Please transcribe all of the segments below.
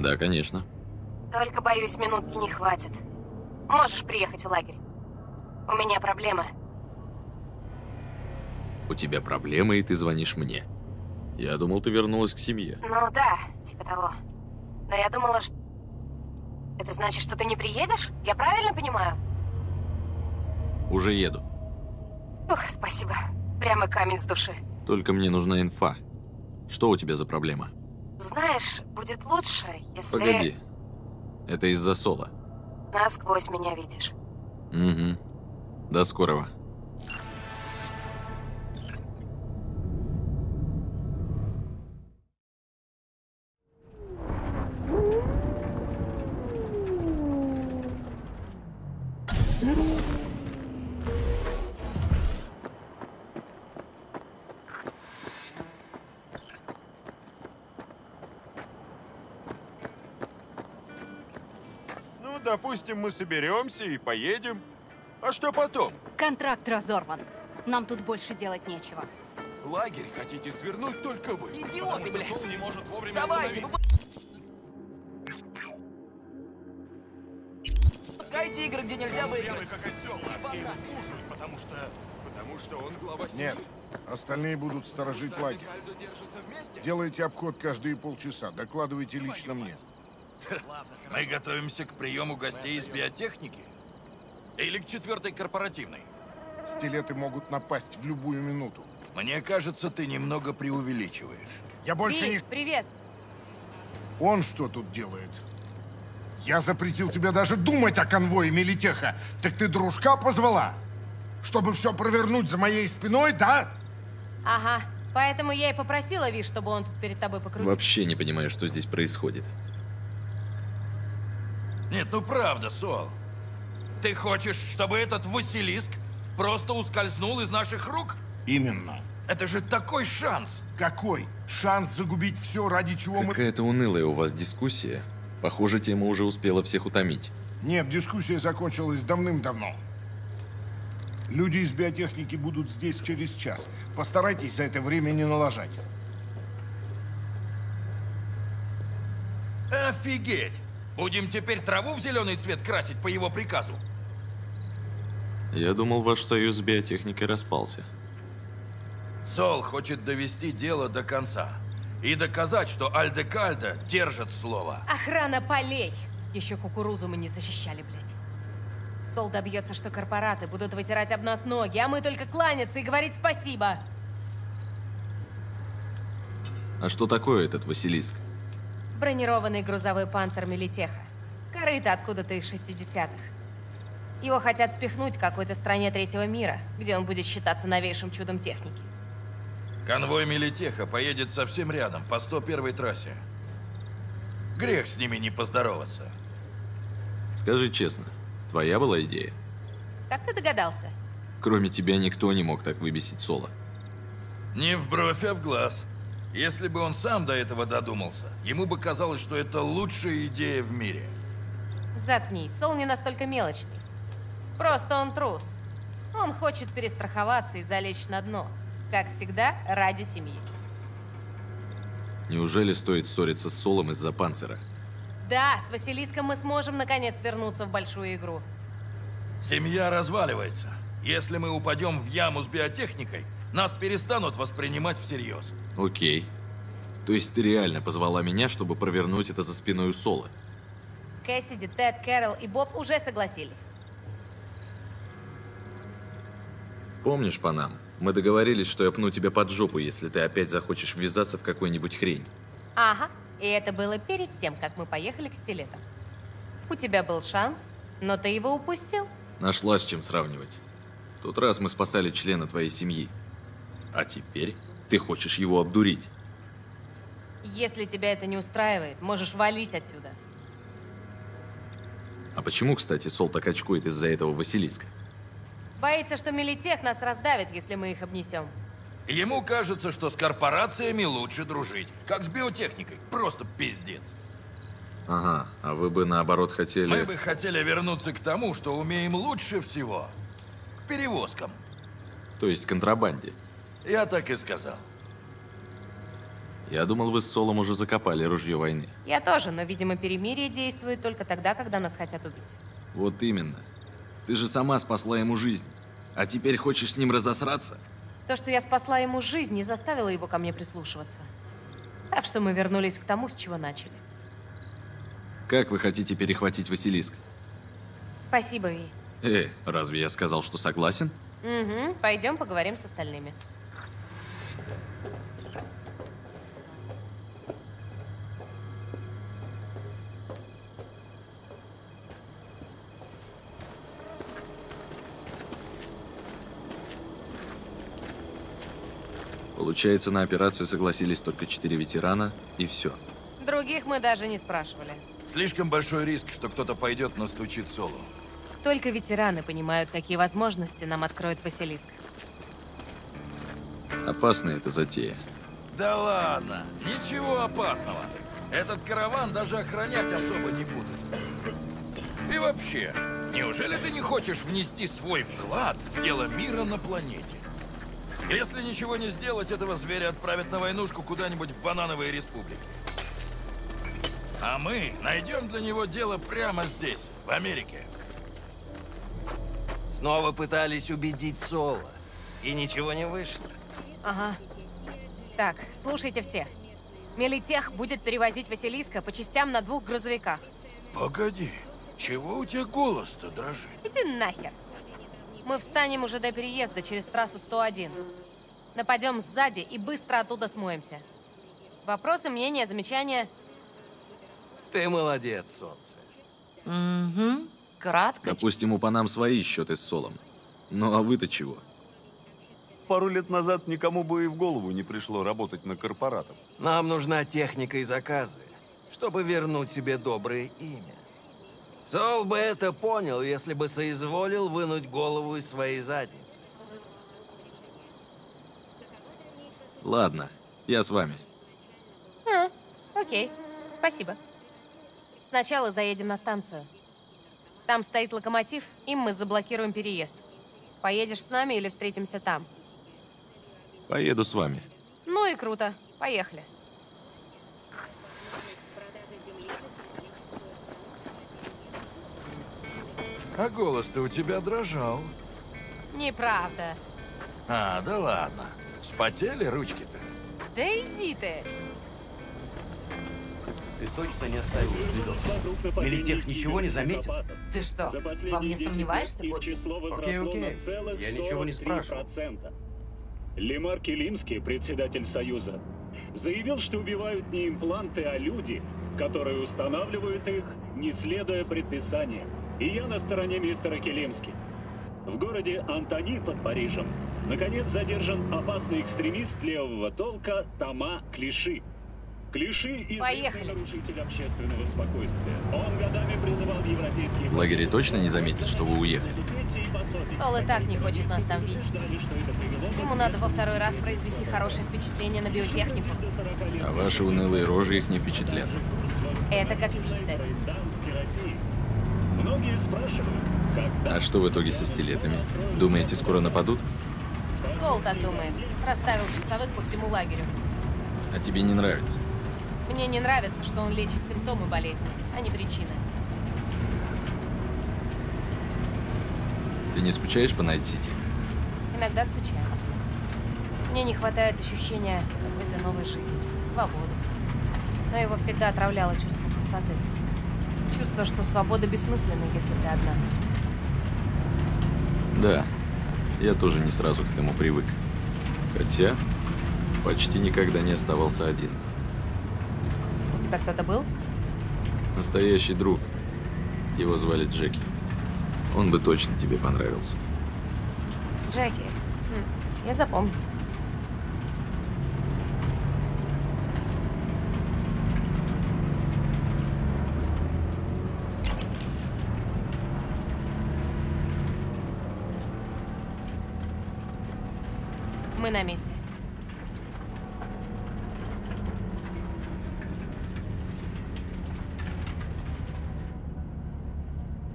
Да, конечно. Только, боюсь, минутки не хватит. Можешь приехать в лагерь. У меня проблема. У тебя проблемы, и ты звонишь мне. Я думал, ты вернулась к семье. Ну да, типа того. Но я думала, что... Это значит, что ты не приедешь? Я правильно понимаю? Уже еду. Ух, спасибо. Прямо камень с души. Только мне нужна инфа. Что у тебя за проблема? Знаешь, будет лучше, если... Погоди. Это из-за Соло. Насквозь меня видишь. Угу. До скорого. Ну, допустим, мы соберемся и поедем. А что потом? Контракт разорван. Нам тут больше делать нечего. Лагерь хотите свернуть только вы. Идиоты, блядь! Сол не может вовремя Давайте, остановиться. Пускайте игры, где нельзя выиграть. Как осел, а все его слушают, потому что он глава семьи. Нет, остальные будут сторожить лагерь. Кальдо держатся вместе. Делайте обход каждые полчаса, докладывайте лично мне. Мы готовимся к приему гостей из биотехники? Или к 4-й корпоративной? Стилеты могут напасть в любую минуту. Мне кажется, ты немного преувеличиваешь. Я больше не... Привет! Он что тут делает? Я запретил тебе даже думать о конвое Милитеха. Так ты дружка позвала? Чтобы все провернуть за моей спиной, да? Ага, поэтому я и попросила Ви, чтобы он тут перед тобой покрутил. Вообще не понимаю, что здесь происходит. Нет, ну правда, Сол. Ты хочешь, чтобы этот Василиск просто ускользнул из наших рук? Именно. Это же такой шанс! Какой? Шанс загубить все, ради чего мы... Какая-то унылая у вас дискуссия. Похоже, тема уже успела всех утомить. Нет, дискуссия закончилась давным-давно. Люди из биотехники будут здесь через час. Постарайтесь за это время не налажать. Офигеть! Будем теперь траву в зеленый цвет красить по его приказу? Я думал, ваш союз с биотехникой распался. Сол хочет довести дело до конца. И доказать, что Альдекальдо держит слово. Охрана полей! Еще кукурузу мы не защищали, блядь. Сол добьется, что корпораты будут вытирать об нас ноги, а мы только кланяться и говорить спасибо. А что такое этот Василиск? Бронированный грузовой панцирь Милитеха. Корыто откуда-то из 60-х. Его хотят спихнуть в какой-то стране третьего мира, где он будет считаться новейшим чудом техники. Конвой Милитеха поедет совсем рядом, по 101-й трассе. Грех с ними не поздороваться. Скажи честно, твоя была идея? Как ты догадался? Кроме тебя никто не мог так выбесить Соло. Не в бровь, а в глаз. Если бы он сам до этого додумался, ему бы казалось, что это лучшая идея в мире. Заткнись, Сол не настолько мелочный. Просто он трус. Он хочет перестраховаться и залечь на дно. Как всегда, ради семьи. Неужели стоит ссориться с Солом из-за панцира? Да, с Василиском мы сможем наконец вернуться в большую игру. Семья разваливается. Если мы упадем в яму с биотехникой, нас перестанут воспринимать всерьез. Окей. То есть ты реально позвала меня, чтобы провернуть это за спиной у Соло? Кэссиди, Тед, Кэрол и Боб уже согласились. Помнишь, Панам? Мы договорились, что я пну тебя под жопу, если ты опять захочешь ввязаться в какую-нибудь хрень. Ага, и это было перед тем, как мы поехали к стилетам. У тебя был шанс, но ты его упустил. Нашла с чем сравнивать. В тот раз мы спасали члена твоей семьи. А теперь ты хочешь его обдурить. Если тебя это не устраивает, можешь валить отсюда. А почему, кстати, Сол так очкует из-за этого Василиска? Боится, что Милитех нас раздавит, если мы их обнесем. Ему кажется, что с корпорациями лучше дружить, как с биотехникой. Просто пиздец. Ага, а вы бы наоборот хотели... Мы бы хотели вернуться к тому, что умеем лучше всего. К перевозкам. То есть контрабанде. Я так и сказал. Я думал, вы с Солом уже закопали ружье войны. Я тоже, но, видимо, перемирие действует только тогда, когда нас хотят убить. Вот именно. Ты же сама спасла ему жизнь. А теперь хочешь с ним разосраться? То, что я спасла ему жизнь, не заставило его ко мне прислушиваться. Так что мы вернулись к тому, с чего начали. Как вы хотите перехватить Василиск? Спасибо, Ви. Разве я сказал, что согласен? Угу, пойдем поговорим с остальными. Получается, на операцию согласились только 4 ветерана, и все. Других мы даже не спрашивали. Слишком большой риск, что кто-то пойдет настучит Солу. Только ветераны понимают, какие возможности нам откроет Василиск. Опасная эта затея. Да ладно, ничего опасного. Этот караван даже охранять особо не будут. И вообще, неужели ты не хочешь внести свой вклад в дело мира на планете? Если ничего не сделать, этого зверя отправят на войнушку куда-нибудь в банановые республики. А мы найдем для него дело прямо здесь, в Америке. Снова пытались убедить Соло. И ничего не вышло. Ага. Так, слушайте все. Мелитех будет перевозить Василиска по частям на 2 грузовиках. Погоди, чего у тебя голос-то дрожит? Иди нахер. Мы встанем уже до переезда через трассу 101. Нападем сзади и быстро оттуда смоемся. Вопросы, мнения, замечания? Ты молодец, солнце. Угу. Кратко. Допустим, у Панам свои счеты с Солом. Ну а вы-то чего? Пару лет назад никому бы и в голову не пришло работать на корпоратов. Нам нужна техника и заказы, чтобы вернуть себе доброе имя. Сол бы это понял, если бы соизволил вынуть голову из своей задницы. Ладно, я с вами. Окей. Спасибо. Сначала заедем на станцию. Там стоит локомотив, им мы заблокируем переезд. Поедешь с нами или встретимся там? Поеду с вами. Ну и круто. Поехали. А голос-то у тебя дрожал. Неправда. А, да ладно. Вспотели ручки-то? Да иди ты. Ты точно не оставил следов? Мелитех ничего не заметил? Ты что, во мне сомневаешься? Окей. Я ничего не спрашивал. Лемар Келимский, председатель Союза, заявил, что убивают не импланты, а люди, которые устанавливают их, не следуя предписаниям. И я на стороне мистера Келимски. В городе Антони под Парижем наконец задержан опасный экстремист левого толка Тома Клиши. Клиши известный нарушитель общественного спокойствия. Он годами призывал европейские... В лагере точно не заметят, что вы уехали? Сол и так не хочет нас там видеть. Ему надо во второй раз произвести хорошее впечатление на биотехнику. А ваши унылые рожи их не впечатлят. Это как Питтед. Многие спрашивают, когда... А что в итоге со стилетами? Думаете, скоро нападут? Сол так думает. Расставил часовых по всему лагерю. А тебе не нравится? Мне не нравится, что он лечит симптомы болезни, а не причины. Ты не скучаешь по Найт-Сити? Иногда скучаю. Мне не хватает ощущения какой-то новой жизни, свободы. Но его всегда отравляло чувство пустоты. Чувство, что свобода бессмысленна, если ты одна. Да, я тоже не сразу к этому привык. Хотя почти никогда не оставался один. У тебя кто-то был? Настоящий друг. Его звали Джеки. Он бы точно тебе понравился. Джеки. Я запомню. Мы на месте.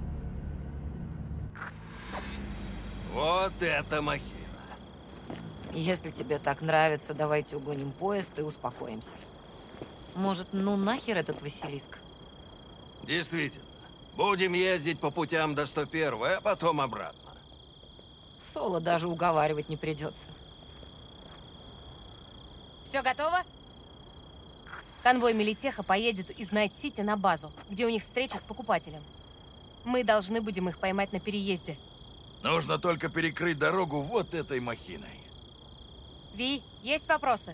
Вот это махина. Если тебе так нравится, давайте угоним поезд и успокоимся. Может, ну нахер этот Василиск? Действительно. Будем ездить по путям до 101-й, а потом обратно. Соло даже уговаривать не придется. Все готово? Конвой Милитеха поедет из Найт-Сити на базу, где у них встреча с покупателем. Мы должны будем их поймать на переезде. Нужно только перекрыть дорогу вот этой махиной. Ви, есть вопросы?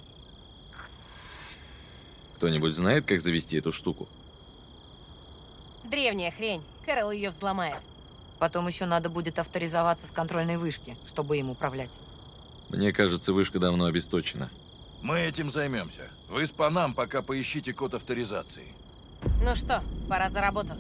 Кто-нибудь знает, как завести эту штуку? Древняя хрень. Кэрол ее взломает. Потом еще надо будет авторизоваться с контрольной вышки, чтобы им управлять. Мне кажется, вышка давно обесточена. Мы этим займемся. Вы с Панам пока поищите код авторизации. Ну что, пора за работу.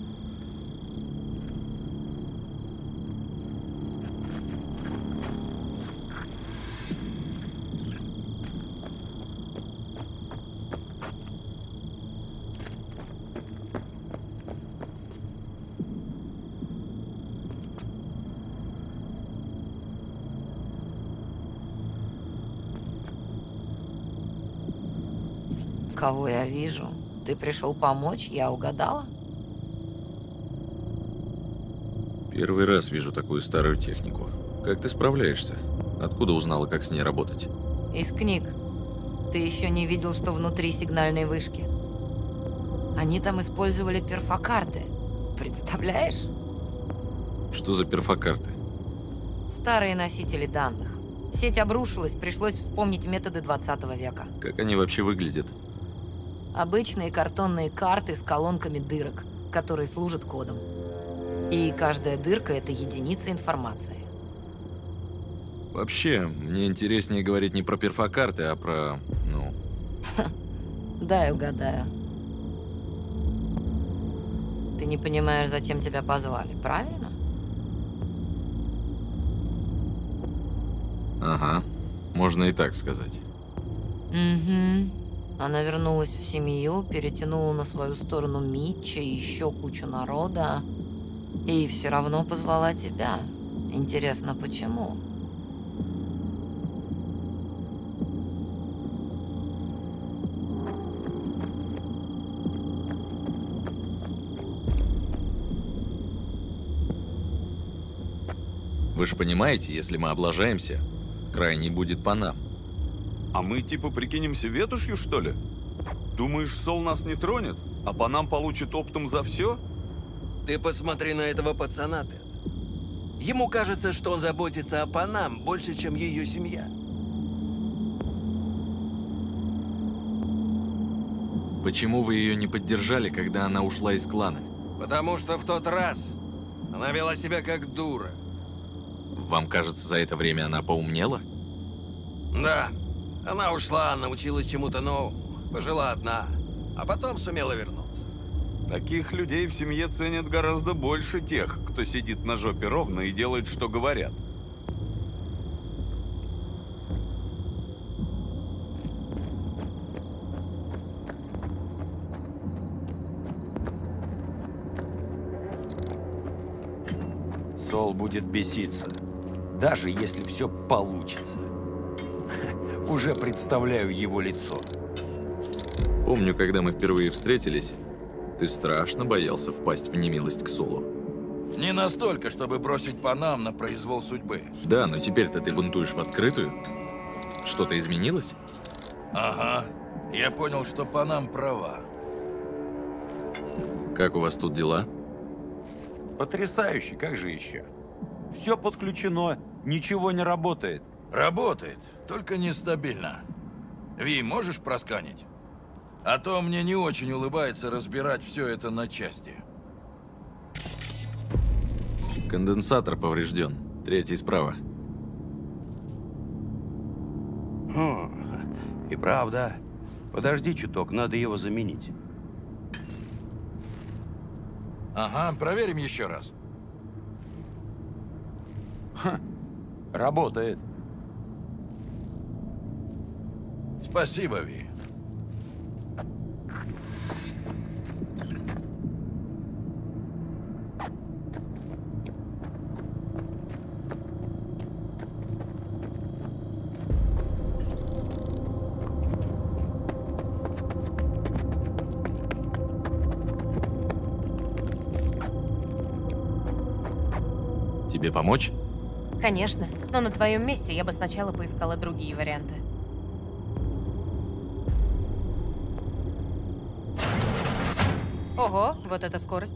Кого я вижу? Ты пришел помочь, я угадала? Первый раз вижу такую старую технику. Как ты справляешься? Откуда узнала, как с ней работать? Из книг. Ты еще не видел, что внутри сигнальной вышки? Они там использовали перфокарты. Представляешь? Что за перфокарты? Старые носители данных. Сеть обрушилась, пришлось вспомнить методы 20 века. Как они вообще выглядят? Обычные картонные карты с колонками дырок, которые служат кодом. И каждая дырка – это единица информации. Вообще, мне интереснее говорить не про перфокарты, а про, ну... Дай угадаю. Ты не понимаешь, зачем тебя позвали, правильно? Ага, можно и так сказать. Угу. Она вернулась в семью, перетянула на свою сторону Митча и еще кучу народа. И все равно позвала тебя. Интересно, почему? Вы же понимаете, если мы облажаемся, крайний будет по нам. А мы типа прикинемся ветушью, что ли? Думаешь, Сол нас не тронет, а по нам получит оптом за все? Ты посмотри на этого пацана, Тед. Ему кажется, что он заботится о Панам больше, чем ее семья. Почему вы ее не поддержали, когда она ушла из клана? Потому что в тот раз она вела себя как дура. Вам кажется, за это время она поумнела? Да. Она ушла, научилась чему-то новому, пожила одна, а потом сумела вернуться. Таких людей в семье ценят гораздо больше тех, кто сидит на жопе ровно и делает, что говорят. Сол будет беситься, даже если все получится. Уже представляю его лицо. Помню, когда мы впервые встретились, ты страшно боялся впасть в немилость к Солу. Не настолько, чтобы бросить Панам на произвол судьбы. Да, но теперь-то ты бунтуешь в открытую. Что-то изменилось? Ага. Я понял, что Панам права. Как у вас тут дела? Потрясающе, как же еще? Все подключено, ничего не работает. Работает, только нестабильно. Ви, можешь просканить? А то мне не очень улыбается разбирать все это на части. Конденсатор поврежден. Третий справа. И правда. Подожди чуток, надо его заменить. Ага, проверим еще раз. Работает. Спасибо, Ви. Тебе помочь? Конечно, но на твоем месте я бы сначала поискала другие варианты. Ого, вот эта скорость.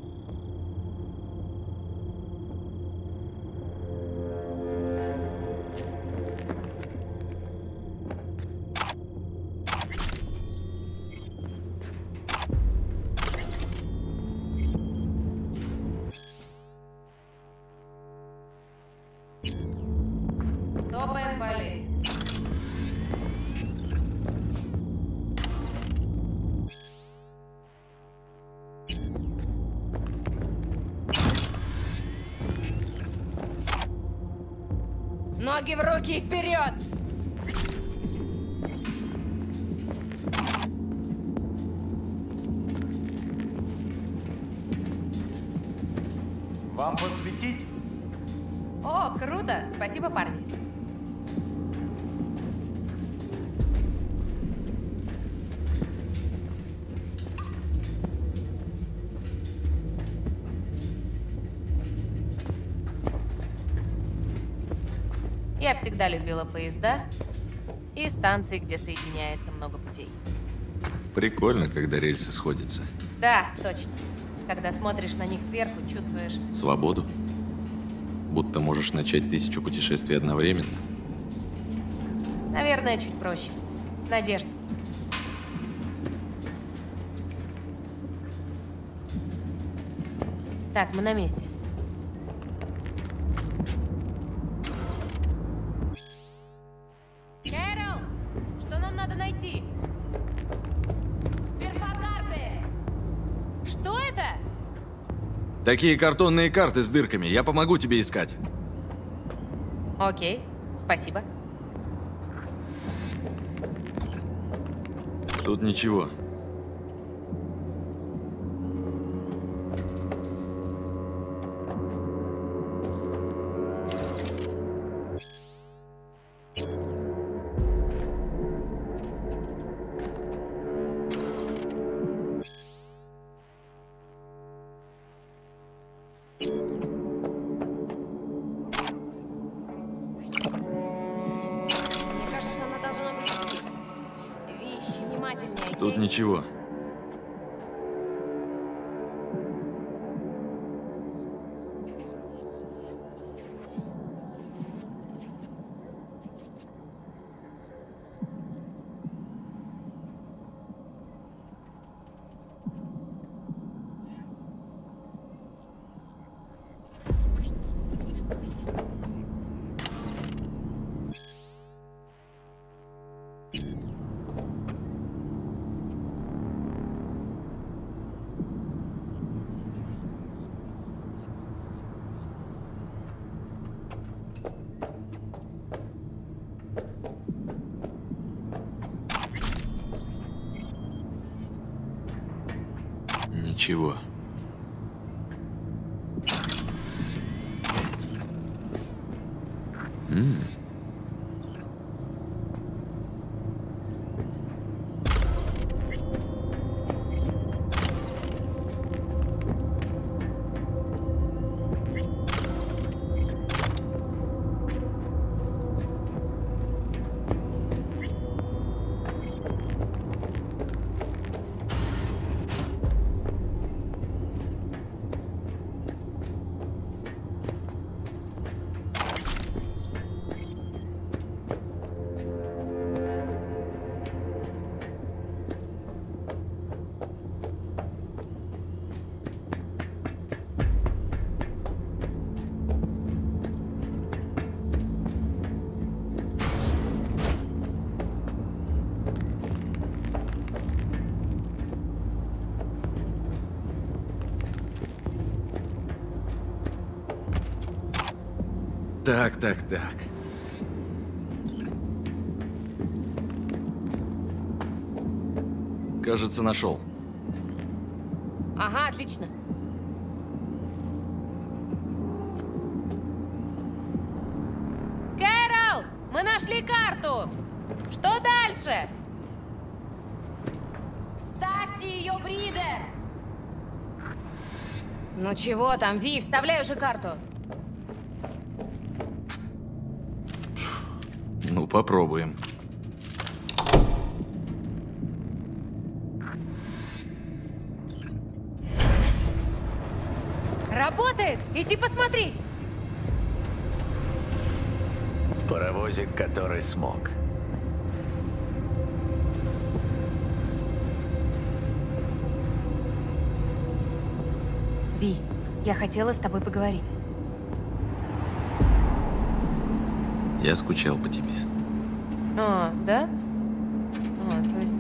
Топаем по лестнице. Ноги в руки и вперед! Вам посветить? О, круто! Спасибо, парни. Я всегда любила поезда и станции, где соединяется много путей. Прикольно, когда рельсы сходятся. Да, точно. Когда смотришь на них сверху, чувствуешь... Свободу? Будто можешь начать 1000 путешествий одновременно. Наверное, чуть проще. Надежда. Так, мы на месте. Кэрол! Что нам надо найти? Перфокарты! Что это? Такие картонные карты с дырками. Я помогу тебе искать. Окей, спасибо. Тут ничего. Мне кажется, она должна быть здесь. Вещи, внимательнее, Тут окей? ничего. Ничего. Так. Кажется, нашел. Ага, отлично. Кэрол, мы нашли карту. Что дальше? Вставьте ее в ридер. Ну чего там, Ви, вставляй уже карту. Ну, попробуем. Работает! Иди посмотри! Паровозик, который смог. Ви, я хотела с тобой поговорить. Я скучал по тебе. А, да? То есть...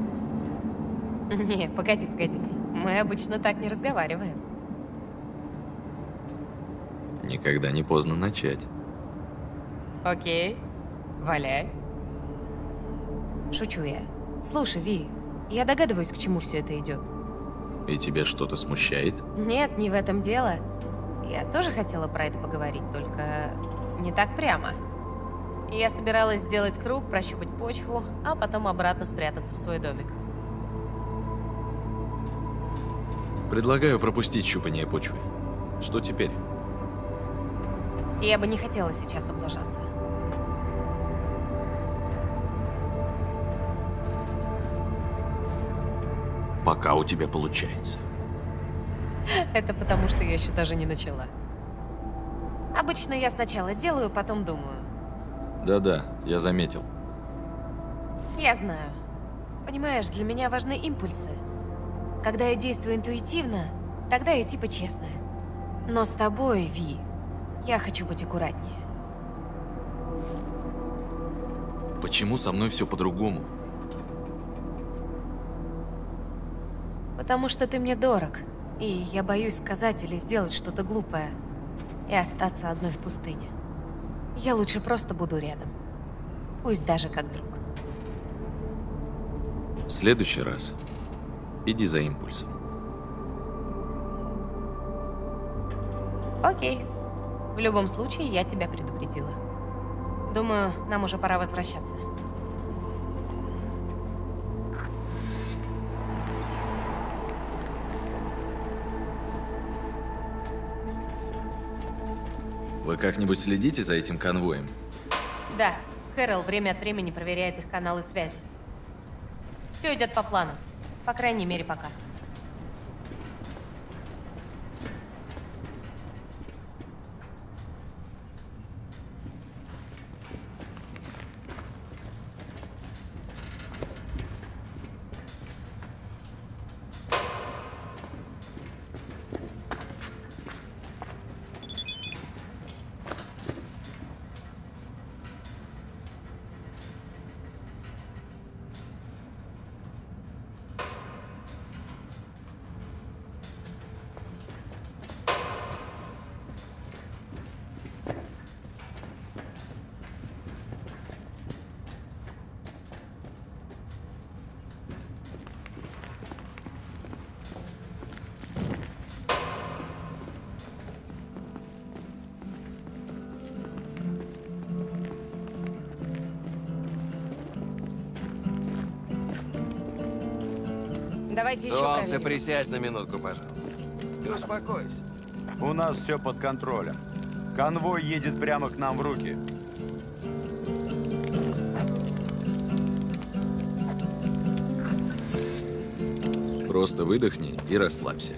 Не, погоди. Мы обычно так не разговариваем. Никогда не поздно начать. Окей, валяй. Шучу я. Слушай, Ви, я догадываюсь, к чему все это идет. И тебя что-то смущает? Нет, не в этом дело. Я тоже хотела про это поговорить, только не так прямо. Я собиралась сделать круг, прощупать почву, а потом обратно спрятаться в свой домик. Предлагаю пропустить щупание почвы. Что теперь? Я бы не хотела сейчас облажаться. Пока у тебя получается. Это потому, что я еще даже не начала. Обычно я сначала делаю, потом думаю. Да-да, я заметил. Я знаю. Понимаешь, для меня важны импульсы. Когда я действую интуитивно, тогда я типа честная. Но с тобой, Ви, я хочу быть аккуратнее. Почему со мной все по-другому? Потому что ты мне дорог, и я боюсь сказать или сделать что-то глупое и остаться одной в пустыне. Я лучше просто буду рядом, пусть даже как друг. В следующий раз иди за импульсом. Окей. В любом случае, я тебя предупредила. Думаю, нам уже пора возвращаться. Вы как-нибудь следите за этим конвоем? Да, Кэрол время от времени проверяет их каналы связи. Все идет по плану. По крайней мере, пока. Давайте еще Солнце, проверим. присядь на минутку, пожалуйста. И успокойся. У нас все под контролем. Конвой едет прямо к нам в руки. Просто выдохни и расслабься.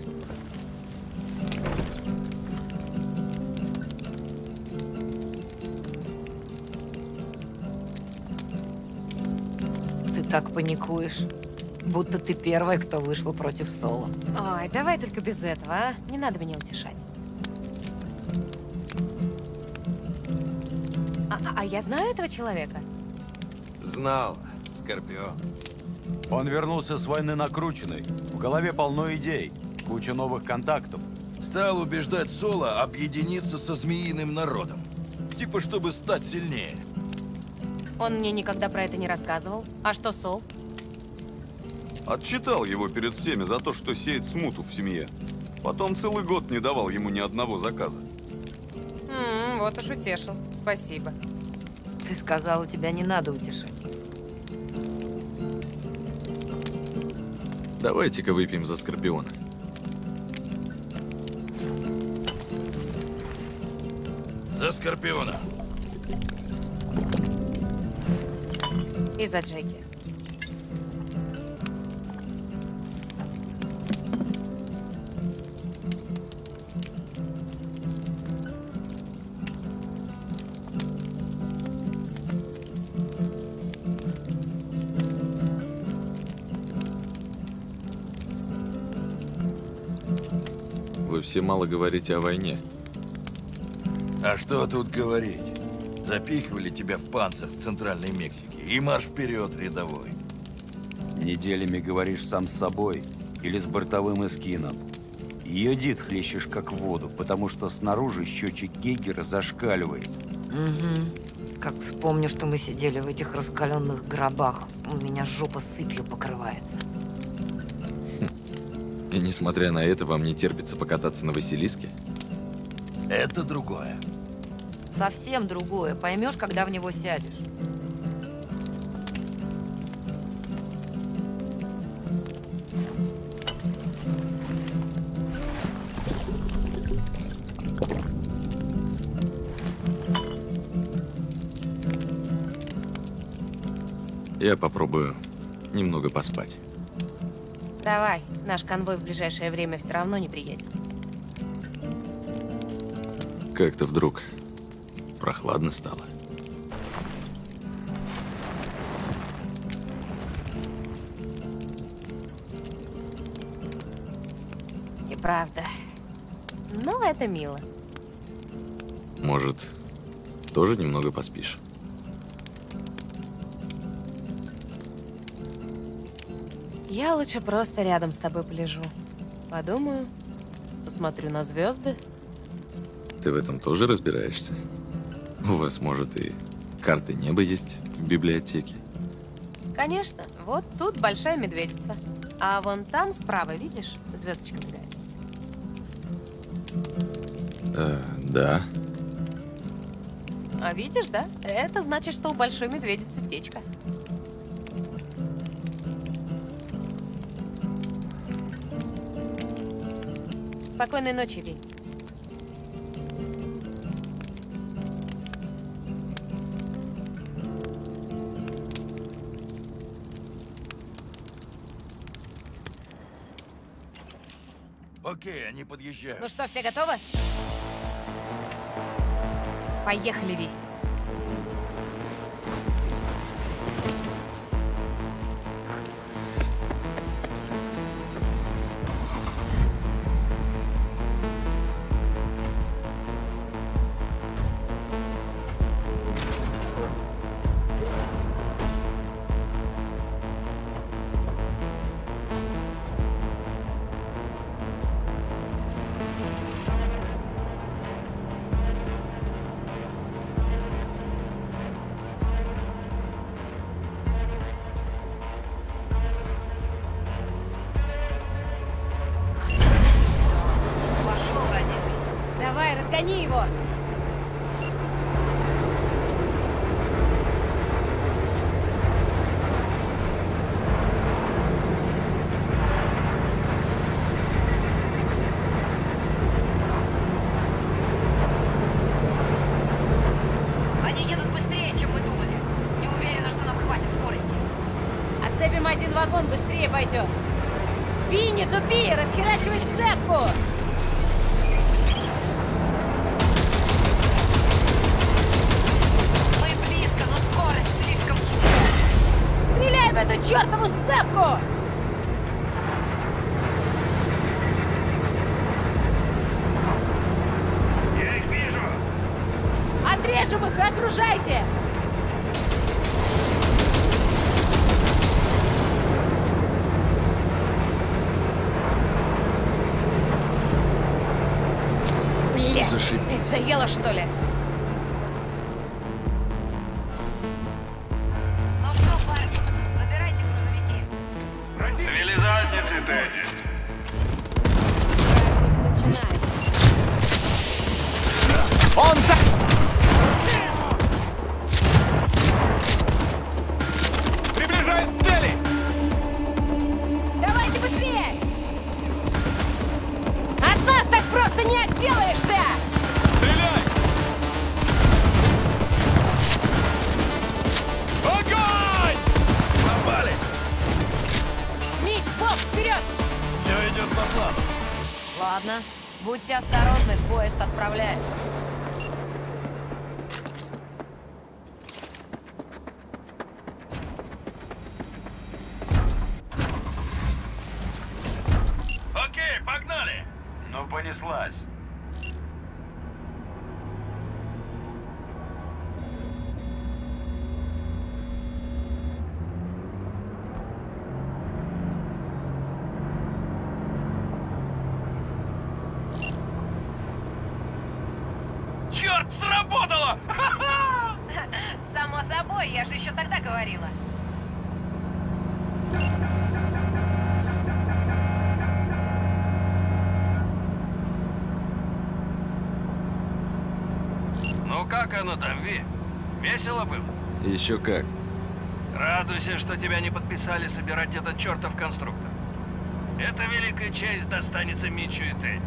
Ты так паникуешь, будто ты первая, кто вышла против Соло. Ой, давай только без этого, а? Не надо меня утешать. А я знаю этого человека? Знал, Скорпион. Он вернулся с войны накрученный. В голове полно идей, куча новых контактов. Стал убеждать Соло объединиться со змеиным народом. Типа, чтобы стать сильнее. Он мне никогда про это не рассказывал. А что, Сол? Отчитал его перед всеми за то, что сеет смуту в семье. Потом целый год не давал ему ни одного заказа. Вот уж утешил. Спасибо. Ты сказала, тебя не надо утешать. Давайте-ка выпьем за Скорпиона. За Скорпиона. Из-за Джеки. Вы все мало говорите о войне. А что тут говорить? Запихивали тебя в панцирь в Центральной Мексике и марш вперед, рядовой. Неделями говоришь сам с собой или с бортовым эскином. Йодит хлещешь как в воду, потому что снаружи счетчик Гейгера зашкаливает. Угу. Как вспомню, что мы сидели в этих раскаленных гробах, у меня жопа сыпью покрывается. И несмотря на это, вам не терпится покататься на Василиске? Это другое. Совсем другое. Поймешь, когда в него сядешь. Я попробую немного поспать. Давай, наш конвой в ближайшее время все равно не приедет. Как-то вдруг прохладно стало. И правда. Ну, это мило. Может, тоже немного поспишь? Я лучше просто рядом с тобой полежу. Подумаю, посмотрю на звезды. Ты в этом тоже разбираешься? У вас, может, и карты неба есть в библиотеке? Конечно. Вот тут большая медведица. А вон там справа, видишь, звездочка мигает. Да. А видишь, да? Это значит, что у большой медведицы течка. Спокойной ночи, Ви. Окей, они подъезжают. Ну что, все готовы? Поехали, Ви. Давай, разгони его! Они едут быстрее, чем мы думали. Не уверена, что нам хватит скорости. Отцепим один вагон, быстрее пойдем. Ви, не тупи, расхерачивай сцепку! Стреляй в эту чертову сцепку! Я их вижу! Отрежем их и окружайте! Блядь, Зашибись. заела, что ли? Ну что, парни, забирайте грузовики. Вели задницы, Тедди. Начинается. Он за... Приближаюсь к цели! Давайте быстрее! От нас так просто не отделаешься! Стреляй! Огонь! вперед! Все идет по плану. Ладно, будьте осторожны, поезд отправляется. Окей, погнали! Ну, понеслась. Черт, сработало! Само собой, я же еще тогда говорила. Ну как оно там, Ви? Весело было? Еще как. Радуйся, что тебя не подписали собирать этот чертов конструктор. Эта великая честь достанется Митчу и Тедди.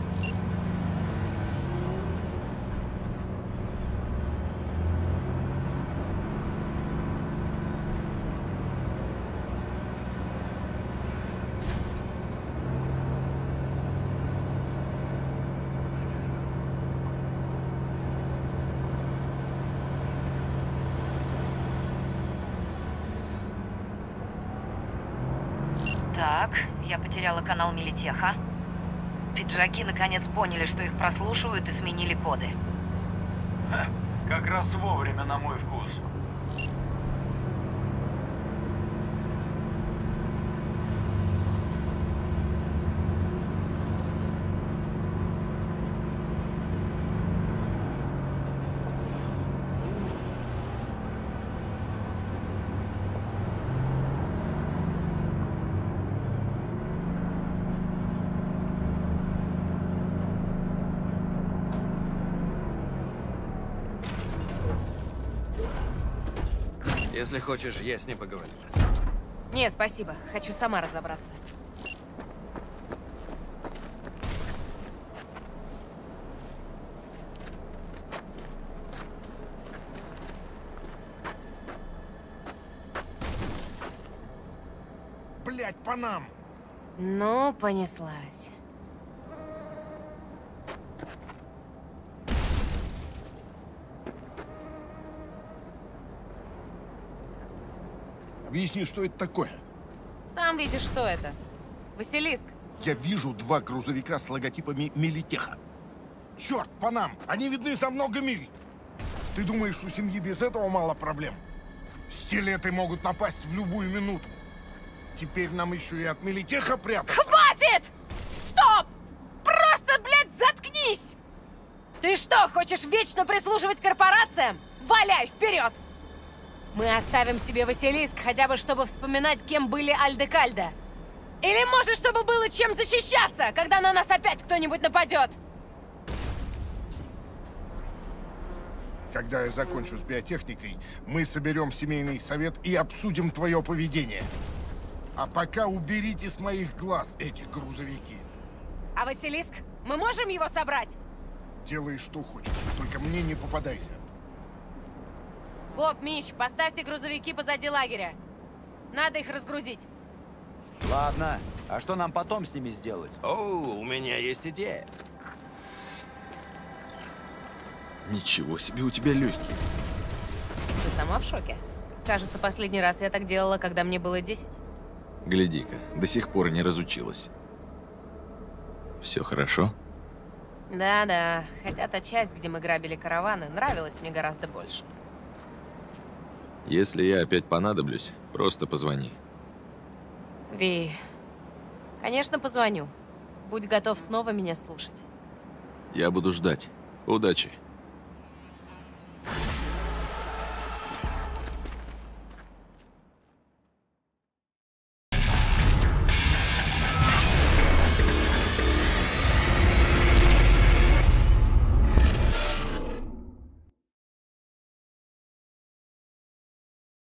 Так, я потеряла канал Милитеха. Пиджаки наконец поняли, что их прослушивают, и сменили коды. Как раз вовремя, на мой вкус. Если хочешь, я с ним поговорю. Не, спасибо. Хочу сама разобраться. Блять, Панам! Ну, понеслась. Объясни, что это такое? Сам видишь, что это. Василиск. Я вижу 2 грузовика с логотипами Милитеха. Черт, Панам, они видны за много миль. Ты думаешь, у семьи без этого мало проблем? Стилеты могут напасть в любую минуту. Теперь нам еще и от Милитеха прятаться. Хватит! Стоп! Просто, блядь, заткнись! Ты что, хочешь вечно прислуживать корпорациям? Валяй, вперед! Мы оставим себе Василиск, хотя бы чтобы вспоминать, кем были Альдекальда. Или, может, чтобы было чем защищаться, когда на нас опять кто-нибудь нападет. Когда я закончу с биотехникой, мы соберем семейный совет и обсудим твое поведение. А пока уберите с моих глаз эти грузовики. А Василиск? Мы можем его собрать? Делай, что хочешь, только мне не попадайся. Боб, Мич, поставьте грузовики позади лагеря. Надо их разгрузить. Ладно, а что нам потом с ними сделать? О, у меня есть идея. Ничего себе у тебя легкие. Ты сама в шоке? Кажется, последний раз я так делала, когда мне было 10. Гляди-ка, до сих пор не разучилась. Все хорошо? Да-да, хотя та часть, где мы грабили караваны, нравилась мне гораздо больше. Если я опять понадоблюсь, просто позвони. Ви, конечно, позвоню. Будь готов снова меня слушать. Я буду ждать. Удачи.